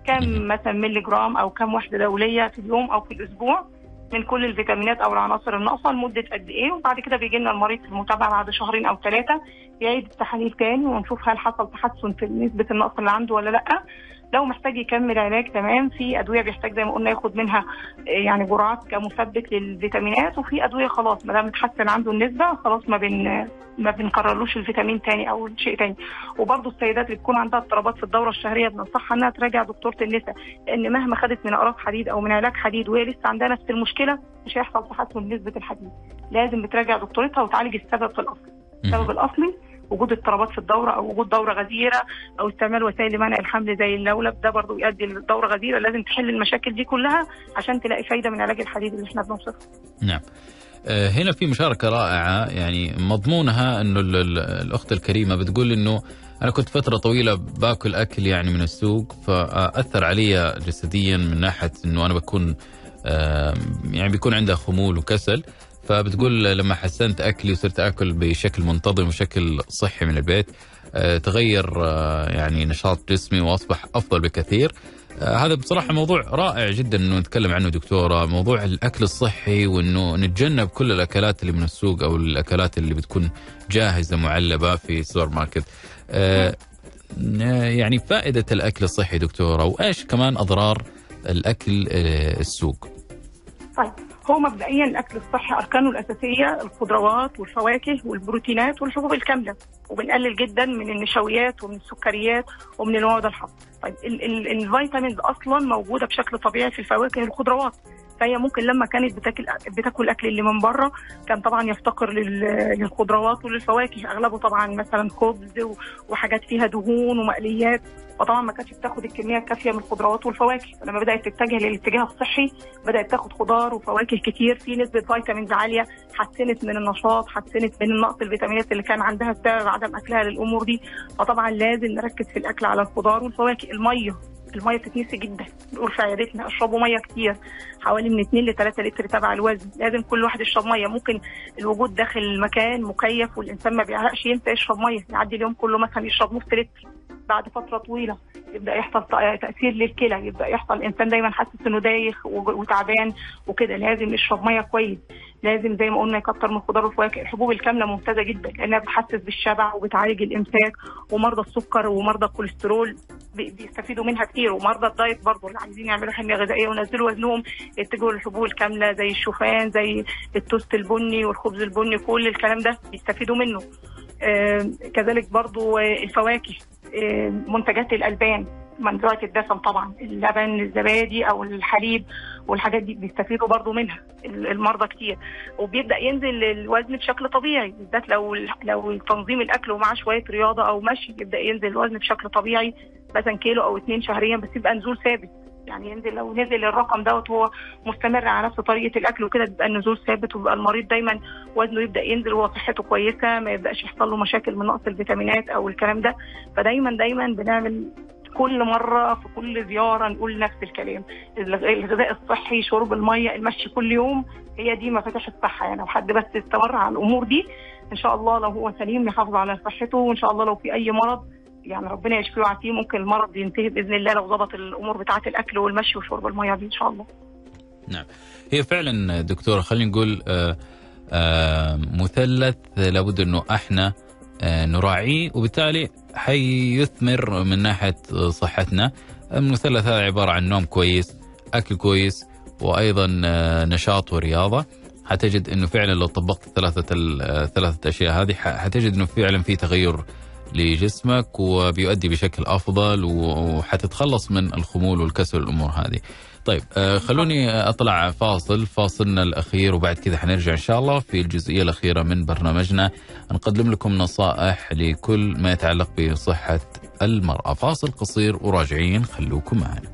كام مثلا ملي جرام او كام وحده دوليه في اليوم او في الاسبوع من كل الفيتامينات او العناصر الناقصه لمده قد ايه. وبعد كده بيجي لنا المريض في المتابعه بعد 2 أو 3 يعيد التحاليل تاني ونشوف هل حصل تحسن في نسبه النقص اللي عنده ولا لا. لو محتاج يكمل علاج تمام، في ادويه بيحتاج زي ما قلنا ياخد منها يعني جرعات كمثبت للفيتامينات، وفي ادويه خلاص ما دام اتحسن عنده النسبه خلاص ما بنكررلوش الفيتامين تاني او شيء تاني. وبرده السيدات اللي بتكون عندها اضطرابات في الدوره الشهريه بننصحها انها تراجع دكتوره النساء، لان مهما خدت من اقراص حديد او من علاج حديد وهي لسه عندها نفس المشكله مش هيحصل تحسن نسبه الحديد. لازم بتراجع دكتورتها وتعالج السبب في الاصل. السبب الاصلي وجود اضطرابات في الدوره او وجود دوره غزيره او استعمال وسائل لمنع الحمل زي اللولب، ده برضه يؤدي لدوره غزيره. لازم تحل المشاكل دي كلها عشان تلاقي فايده من علاج الحديد اللي احنا بنوصفه. نعم. هنا في مشاركه رائعه يعني مضمونها انه الاخت الكريمه بتقول انه انا كنت فتره طويله باكل اكل يعني من السوق، فاثر علي جسديا من ناحيه انه انا بكون يعني بيكون عندها خمول وكسل. فبتقول لما حسنت أكلي وصرت أكل بشكل منتظم وشكل صحي من البيت تغير يعني نشاط جسمي وأصبح أفضل بكثير. هذا بصراحة موضوع رائع جدا أنه نتكلم عنه دكتورة، موضوع الأكل الصحي وأنه نتجنب كل الأكلات اللي من السوق أو الأكلات اللي بتكون جاهزة معلبة في السوبر ماركت. يعني فائدة الأكل الصحي دكتورة، وإيش كمان أضرار الأكل السوق؟ طيب هو مبدئيا الاكل الصحي اركانه الاساسيه الخضروات والفواكه والبروتينات والحبوب الكامله، وبنقلل جدا من النشويات ومن السكريات ومن المواد الحافظه. طيب الفيتامينز اصلا موجوده بشكل طبيعي في الفواكه والخضروات، فهي ممكن لما كانت بتاكل الاكل اللي من بره كان طبعا يفتقر للخضروات وللفواكه، اغلبه طبعا مثلا خبز وحاجات فيها دهون ومقليات، وطبعا ما كانتش بتاخد الكميه الكافيه من الخضروات والفواكه. فلما بدات تتجه للاتجاه الصحي بدات تاخد خضار وفواكه كتير في نسبه فيتامينز عاليه، حسنت من النشاط، حسنت من نقص الفيتامينات اللي كان عندها بسبب عدم اكلها للامور دي. فطبعا لازم نركز في الاكل على الخضار والفواكه. الميه بتتنسي جدا، نقول في عيادتنا اشربوا ميه كتير، حوالي من 2 ل 3 لتر تبع الوزن. لازم كل واحد يشرب ميه. ممكن الوجود داخل المكان مكيف والانسان ما بيعرقش ينسى يشرب ميه، يعدي اليوم كله مثلا يشرب نص لتر، بعد فتره طويله يبدا يحصل تاثير للكلى، يبدا يحصل الانسان دايما حاسس انه دايخ وتعبان وكده. لازم يشرب ميه كويس. لازم زي ما قلنا يكتر من الخضار والفواكه. الحبوب الكامله ممتازه جدا لانها بتحسس بالشبع وبتعالج الامساك، ومرضى السكر ومرضى الكوليسترول بيستفيدوا منها كتير، ومرضى الدايت برضه اللي عايزين يعملوا حميه غذائيه وينزلوا وزنهم يتجهوا للحبوب الكامله زي الشوفان زي التوست البني والخبز البني، كل الكلام ده بيستفيدوا منه. كذلك برضه الفواكه، منتجات الألبان منزوعة الدسم طبعا، اللبن الزبادي أو الحليب والحاجات دي بيستفيدوا برضو منها المرضى كتير، وبيبدأ ينزل الوزن بشكل طبيعي، بالذات لو تنظيم الأكل ومع شوية رياضة أو مشي يبدأ ينزل الوزن بشكل طبيعي، مثلا كيلو أو 2 شهريا، بس يبقى نزول ثابت. يعني ينزل، لو نزل الرقم دوت وهو مستمر على نفس طريقه الاكل وكده بيبقى النزول ثابت، وبيبقى المريض دايما وزنه يبدا ينزل وهو صحته كويسه، ما يبداش يحصل له مشاكل من نقص الفيتامينات او الكلام ده. فدايما بنعمل كل مره في كل زياره نقول نفس الكلام، الغذاء الصحي، شرب الميه، المشي كل يوم، هي دي مفاتيح الصحه. يعني لو حد بس استمر على الامور دي ان شاء الله لو هو سليم يحافظ على صحته، وان شاء الله لو في اي مرض يعني ربنا يشفيه ويعافيه ممكن المرض ينتهي باذن الله لو ضبط الامور بتاعه الاكل والمشي وشرب الميه دي ان شاء الله. نعم، هي فعلا دكتوره خلينا نقول مثلث لابد انه احنا نراعيه وبالتالي حيثمر من ناحيه صحتنا. المثلث هذا عباره عن نوم كويس، اكل كويس، وايضا نشاط ورياضه. حتجد انه فعلا لو طبقت الثلاثه اشياء هذه حتجد انه فعلا في تغير لجسمك وبيؤدي بشكل أفضل وحتتخلص من الخمول والكسل والأمور هذه. طيب خلوني أطلع فاصلنا الأخير وبعد كذا حنرجع إن شاء الله في الجزئية الأخيرة من برنامجنا نقدم لكم نصائح لكل ما يتعلق بصحة المرأة. فاصل قصير وراجعين، خلوكم معنا.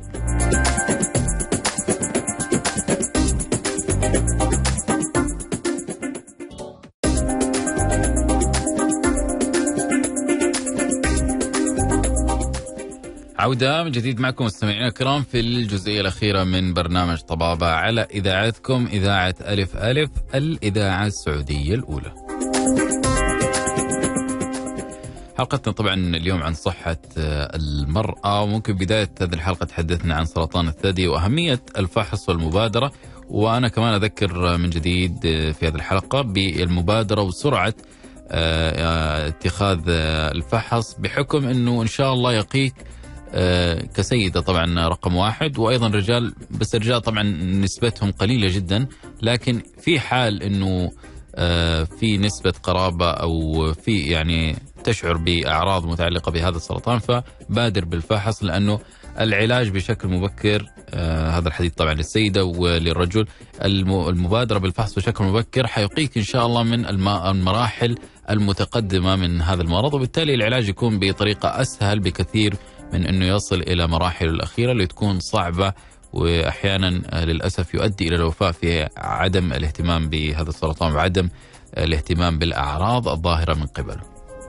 عودة من جديد معكم مستمعينا الكرام في الجزئية الأخيرة من برنامج طبابة على إذاعتكم إذاعة ألف ألف الإذاعة السعودية الأولى. حلقتنا طبعا اليوم عن صحة المرأة، وممكن بداية هذه الحلقة تحدثنا عن سرطان الثدي وأهمية الفحص والمبادرة. وأنا كمان أذكر من جديد في هذه الحلقة بالمبادرة وسرعة اتخاذ الفحص، بحكم أنه إن شاء الله يقيك كسيدة طبعا رقم واحد، وأيضا رجال، بس الرجال طبعا نسبتهم قليلة جدا، لكن في حال أنه في نسبة قرابة أو في يعني تشعر بأعراض متعلقة بهذا السرطان، فبادر بالفحص، لأنه العلاج بشكل مبكر، هذا الحديث طبعا للسيدة وللرجل، المبادرة بالفحص بشكل مبكر حيقيك إن شاء الله من المراحل المتقدمة من هذا المرض، وبالتالي العلاج يكون بطريقة أسهل بكثير من أنه يصل إلى مراحل الأخيرة اللي تكون صعبة، وأحيانا للأسف يؤدي إلى الوفاة في عدم الاهتمام بهذا السرطان وعدم الاهتمام بالأعراض الظاهرة من قبله.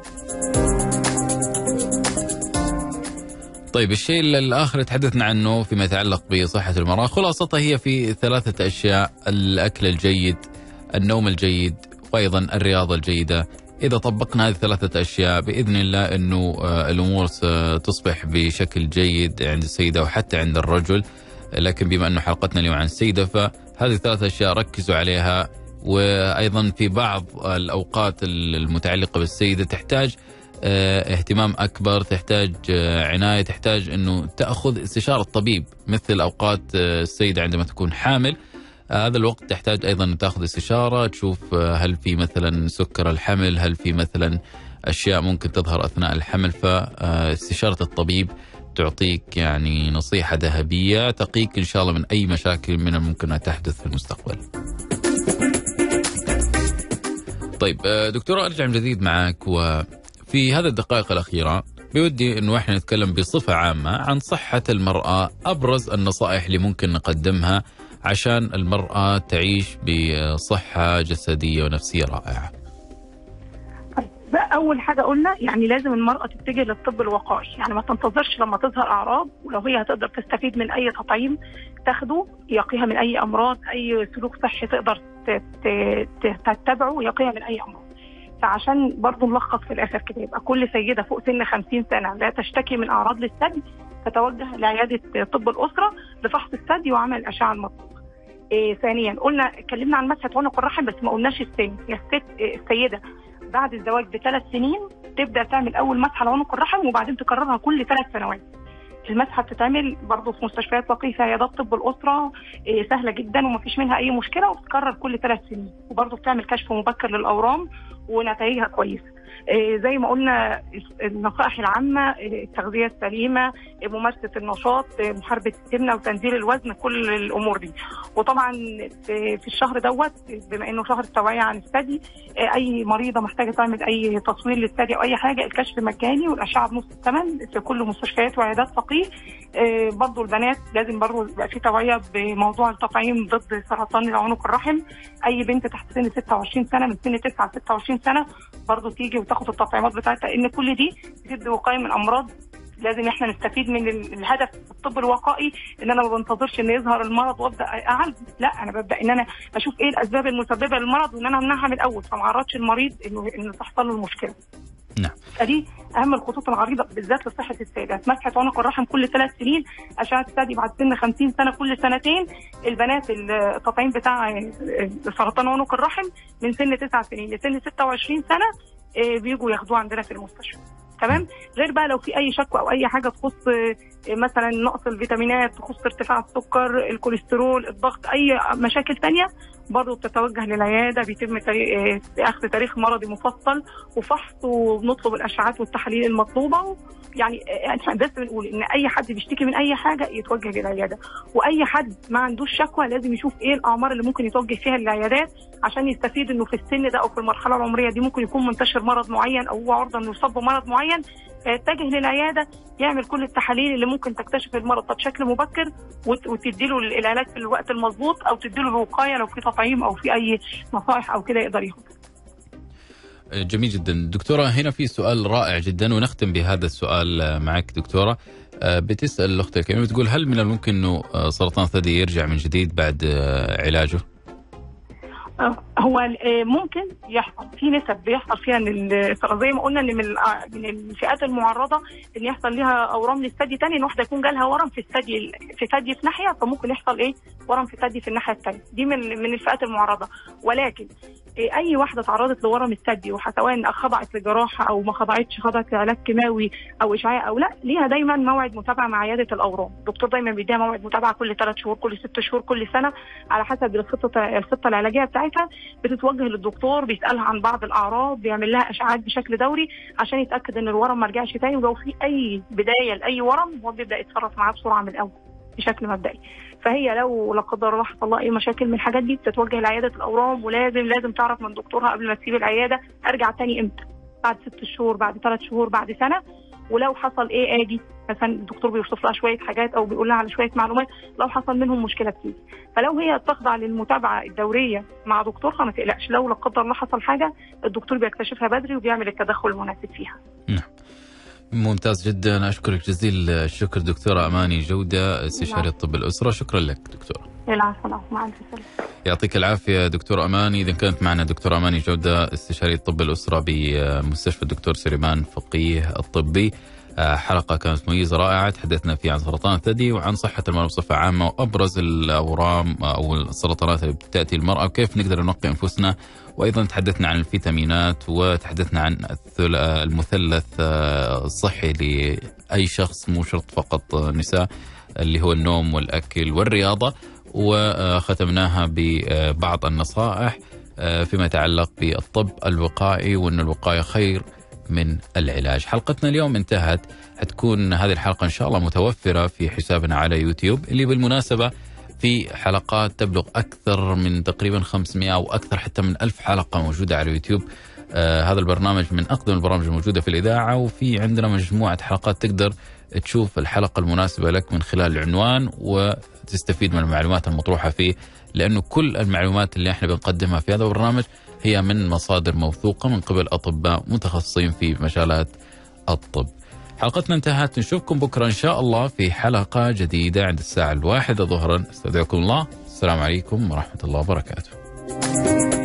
طيب، الشيء الآخر تحدثنا عنه فيما يتعلق بصحة المرأة خلاصتها هي في 3 أشياء: الأكل الجيد، النوم الجيد، وأيضا الرياضة الجيدة. إذا طبقنا هذه 3 أشياء بإذن الله أنه الأمور ستصبح بشكل جيد عند السيدة وحتى عند الرجل. لكن بما أنه حلقتنا اليوم عن السيدة، فهذه 3 أشياء ركزوا عليها. وأيضا في بعض الأوقات المتعلقة بالسيدة تحتاج اهتمام أكبر، تحتاج عناية، تحتاج أنه تأخذ استشارة طبيب، مثل أوقات السيدة عندما تكون حامل. هذا الوقت تحتاج أيضا أن تأخذ استشارة، تشوف هل في مثلا سكر الحمل، هل في مثلا أشياء ممكن تظهر أثناء الحمل. فاستشارة الطبيب تعطيك يعني نصيحة ذهبية تقيك إن شاء الله من أي مشاكل من الممكن أن تحدث في المستقبل. طيب دكتورة، أرجع من جديد معك، وفي هذه الدقائق الأخيرة بودي أنه إحنا نتكلم بصفة عامة عن صحة المرأة، أبرز النصائح اللي ممكن نقدمها عشان المرأة تعيش بصحة جسدية ونفسية رائعة. أول حاجة قلنا يعني لازم المرأة تتجه للطب الوقائي، يعني ما تنتظرش لما تظهر أعراض، ولو هي هتقدر تستفيد من أي تطعيم تاخده يقيها من أي أمراض، أي سلوك صحي تقدر تتبعه يقيها من أي أمراض. فعشان برضو نلخص في الآخر كده، يبقى كل سيدة فوق سن 50 سنة لا تشتكي من أعراض للثدي تتوجه لعيادة طب الأسرة لفحص الثدي وعمل الأشعة المطلوبة. ثانيا اتكلمنا عن مسحة عنق الرحم، بس ما قلناش السن. يا السيدة بعد الزواج ب3 سنين تبدأ تعمل أول مسحة لعنق الرحم، وبعدين تكررها كل 3 سنوات. المسحة بتتعمل برضه في مستشفيات وقيفة، عيادات طب الأسرة، سهلة جدا ومفيش منها أي مشكلة، وبتكرر كل 3 سنين. وبرضه بتعمل كشف مبكر للأورام ونتائجها كويسة. زي ما قلنا النصائح العامة: التغذية السليمة، ممارسة النشاط، محاربة السمنة وتنزيل الوزن، كل الأمور دي. وطبعا في الشهر دوت بما إنه شهر التوعية عن الثدي، أي مريضة محتاجة تعمل أي تصوير للثدي أو أي حاجة، الكشف مجاني والأشعة بنص الثمن في كل مستشفيات وعيادات فقيه. برضو البنات لازم برضو يبقى في توعية بموضوع التطعيم ضد سرطان عنق الرحم. أي بنت تحت سن 26 سنة، من سن 9 ل 26 سنة، برضو تيجي وتاخد التطعيمات بتاعتها، إن كل دي بتدي وقاية من أمراض. لازم احنا نستفيد من الهدف الطب الوقائي، ان انا ما بنتظرش ان يظهر المرض وابدا اعالج، لا، انا ببدا ان انا اشوف ايه الاسباب المسببه للمرض وان انا امنعها من الاول، فما اعرضش المريض انه تحصل له المشكله. نعم. دي اهم الخطوط العريضه بالذات لصحه السيدات: مسحه عنق الرحم كل 3 سنين، اشعه الثدي بعد سن 50 سنه كل 2 سنين. البنات التطعيم بتاع سرطان عنق الرحم من سن 9 سنين لسن 26 سنه بيجوا ياخدوه عندنا في المستشفى. تمام. غير بقى لو في اي شكوى او اي حاجه تخص مثلا نقص الفيتامينات، تخص ارتفاع السكر، الكوليسترول، الضغط، اي مشاكل تانية، برضه بتتوجه للعياده، بيتم اخذ تاريخ مرضي مفصل وفحص، وبنطلب الاشعاعات والتحاليل المطلوبه. يعني احنا بس بنقول ان اي حد بيشتكي من اي حاجه يتوجه للعياده، واي حد ما عندوش شكوى لازم يشوف ايه الاعمار اللي ممكن يتوجه فيها للعيادات عشان يستفيد انه في السن ده او في المرحله العمريه دي ممكن يكون منتشر مرض معين او هو عرضه انه يصاب بمرض معين، فيتجه للعياده يعمل كل التحاليل اللي ممكن تكتشف المرض ده بشكل مبكر وتديله العلاج في الوقت المضبوط، او تديله الوقايه لو في تطعيم او في اي نصائح او كده يقدر ياخد. جميل جدا دكتورة. هنا في سؤال رائع جدا ونختم بهذا السؤال معك دكتورة. بتسأل الأخت الكريمة بتقول: هل من الممكن أنه سرطان الثدي يرجع من جديد بعد علاجه؟ هو ممكن يحصل في نسب بيحصل فيها ان زي ما قلنا ان من الفئات المعرضه ان يحصل ليها اورام للثدي تاني، ان واحده يكون جالها ورم في الثدي في ناحيه، فممكن يحصل ورم في الثدي في الناحيه الثانيه، دي من الفئات المعرضه. ولكن اي واحده تعرضت لورم الثدي سواء خضعت لجراحه او ما خضعتش، خضعت لعلاج كيماوي او اشعاع او لا، ليها دايما موعد متابعه مع عياده الاورام. الدكتور دايما بيديها موعد متابعه كل 3 شهور، كل 6 شهور، كل سنه، على حسب الخطه العلاجيه بتاعتها. بتتوجه للدكتور بيسالها عن بعض الاعراض، بيعمل لها اشعاعات بشكل دوري عشان يتاكد ان الورم ما رجعش تاني، ولو في اي بدايه لاي ورم هو بيبدا يتصرف معاه بسرعه من الاول بشكل مبدئي. فهي لو لا قدر الله حصل لها اي مشاكل من الحاجات دي بتتوجه لعياده الاورام، ولازم تعرف من دكتورها قبل ما تسيب العياده ارجع تاني امتى، بعد 6 شهور، بعد 3 شهور، بعد سنه. ولو حصل اجي مثلا الدكتور بيوصف لها شويه حاجات او بيقول لها على شويه معلومات، لو حصل منهم مشكله بتيجي. فلو هي تخضع للمتابعه الدوريه مع دكتورها ما تقلقش، لو لا قدر الله حصل حاجه الدكتور بيكتشفها بدري وبيعمل التدخل المناسب فيها. نعم، ممتاز جدا. اشكرك جزيل الشكر دكتوره اماني جوده، استشاري طب الاسره. شكرا لك دكتوره. العفو، مع الف سلامه. يعطيك العافيه دكتوره اماني. اذا كانت معنا دكتوره اماني جوده، استشاري طب الاسره بمستشفى الدكتور سليمان فقيه الطبي. حلقة كانت مميزة رائعة، تحدثنا فيها عن سرطان الثدي وعن صحة المرأة بصفة عامة، وأبرز الأورام أو السرطانات اللي بتأتي المرأة وكيف نقدر ننقي أنفسنا. وأيضا تحدثنا عن الفيتامينات، وتحدثنا عن المثلث الصحي لأي شخص، مو شرط فقط نساء، اللي هو النوم والأكل والرياضة. وختمناها ببعض النصائح فيما يتعلق بالطب الوقائي، وأن الوقاية خير من العلاج. حلقتنا اليوم انتهت. حتكون هذه الحلقة إن شاء الله متوفرة في حسابنا على يوتيوب، اللي بالمناسبة في حلقات تبلغ أكثر من تقريبا 500 أو أكثر حتى من 1000 حلقة موجودة على يوتيوب. هذا البرنامج من أقدم البرامج الموجودة في الإذاعة، وفي عندنا مجموعة حلقات تقدر تشوف الحلقة المناسبة لك من خلال العنوان وتستفيد من المعلومات المطروحة فيه، لأنه كل المعلومات اللي احنا بنقدمها في هذا البرنامج هي من مصادر موثوقة من قبل أطباء متخصصين في مجالات الطب. حلقتنا انتهت، نشوفكم بكرة إن شاء الله في حلقة جديدة عند الساعة 1 ظهرا. استودعكم الله، السلام عليكم ورحمة الله وبركاته.